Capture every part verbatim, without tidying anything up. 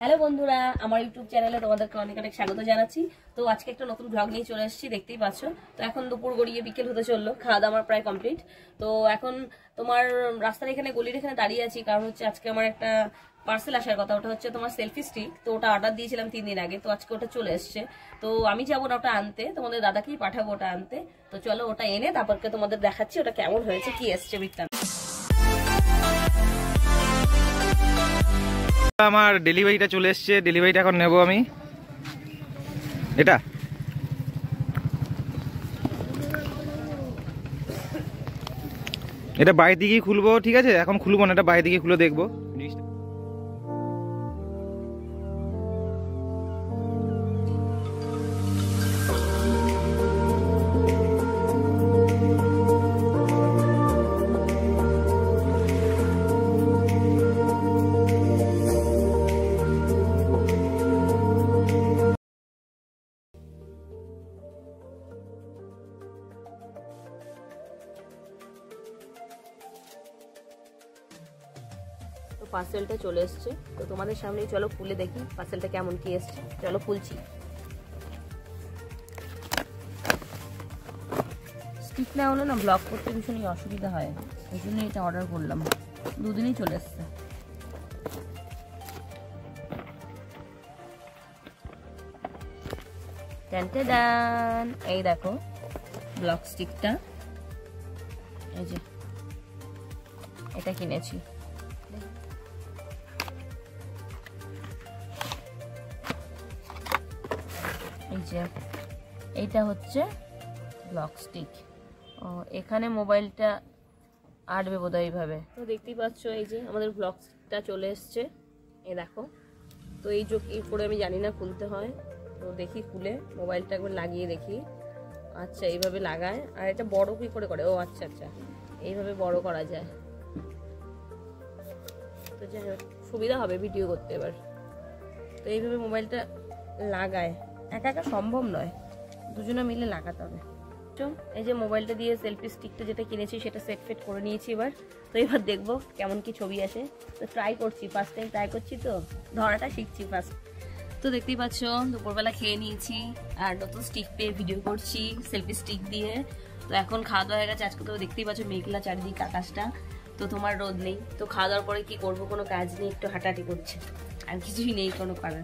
Hello বন্ধুরা, আমার YouTube চ্যানেলে তোমাদেরকে অনেক অনেক স্বাগত জানাচ্ছি। তো আজকে একটা নতুন ব্লগ নিয়ে চলে এসেছি, দেখতেই পাচ্ছ। তো এখন দুপুর গড়িয়ে বিকেল হতে চললো, খাওয়া দাওয়া আমার প্রায় কমপ্লিট। তো এখন তোমার রাস্তার এখানে গলির এখানে দাঁড়িয়ে আছি, কারণ হচ্ছে আজকে আমার একটা পার্সেল আসার কথা। ওটা হচ্ছে তোমার সেলফি স্টিক। তো ওটা অর্ডার দিয়েছিলাম তিন দিন আগে, তো আজকে ওটা চলে এসছে। তো আমি যাবো না ওটা আনতে, তোমাদের দাদাকেই পাঠাবো ওটা আনতে। তো চলো ওটা এনে তারপরকে তোমাদের দেখাচ্ছি ওটা কেমন হয়েছে, কি এসছে বৃত্তান্ত। আমার ডেলিভারিটা চলে এসছে, ডেলিভারিটা এখন নেব আমি। এটা এটা বাইরে দিকেই খুলবো, ঠিক আছে? এখন খুলবো না, এটা বাইরে দিকে খুলে দেখবো। তো পার্সেলটা চলে এসছে, তো তোমাদের সামনেই চলো খুলে দেখি পার্সেলটা কেমন কি এসছে। চলো খুলছি। স্টিক না হলে না ব্লগ করতে ভীষণই অসুবিধা হয়, ওই জন্য এটা অর্ডার করলাম। দুদিনই চলে এসছে। টান, এই দেখো ব্লক স্টিকটা, এই যে এটা কিনেছি। এই যে এইটা হচ্ছে ব্লক স্টিক। ও এখানে মোবাইলটা আটবে বোধহয় এইভাবে। তো দেখতেই পাচ্ছ এই যে আমাদের ব্লকটা চলে এসছে, এই দেখো। তো এই যে কি করে আমি জানি না খুলতে হয়, তো দেখি খুলে মোবাইলটা একবার লাগিয়ে দেখি। আচ্ছা এইভাবে লাগায়। আর এটা বড় কি করে করে? ও আচ্ছা আচ্ছা এইভাবে বড় করা যায়। তো যাই হোক সুবিধা হবে ভিডিও করতে এবার। তো এইভাবে মোবাইলটা লাগায়, একা একা সম্ভব নয়, দুজনে মিলে লাগাতে হবে। এই যে মোবাইলটা দিয়ে সেলফি স্টিকটা যেটা কিনেছি সেটা সেট ফেট করে নিয়েছি এবার। তো এবার দেখবো কেমন কি ছবি আসে। তো ট্রাই করছি, ফার্স্ট টাইম ট্রাই করছি, তো ধরাটা শিখছি ফার্স্ট। তো দেখতেই পাচ্ছ দুপুরবেলা খেয়ে নিয়েছি, আর নতুন স্টিক পেয়ে ভিডিও করছি সেলফি স্টিক দিয়ে। তো এখন খাওয়া দাওয়া হয়ে গেছে। আজকে তো দেখতেই পাচ্ছ মেঘলা চারিদিক আকাশটা, তো তোমার রোদ নেই। তো খাওয়া দাওয়ার পরে কি করবো, কোনো কাজ নেই, একটু হাঁটাহাঁটি করছে, আর কিছুই নেই কোনো করার,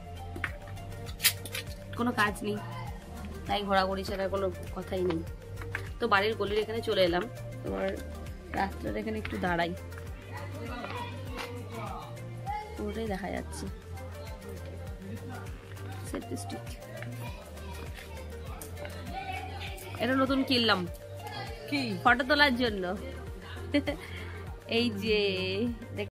কোনো কাজ নেই, তাই ঘোরাঘুরি ছাড়া কোনো কথাই নেই। তো বাড়ির গলির এখানে চলে এলাম, তোমার রাস্তার এখানে একটু দাঁড়াই, পুরোটাই দেখা যাচ্ছে সেলফি স্টিক। এটা নতুন কিনলাম কি ফটো তোলার জন্য। এই যে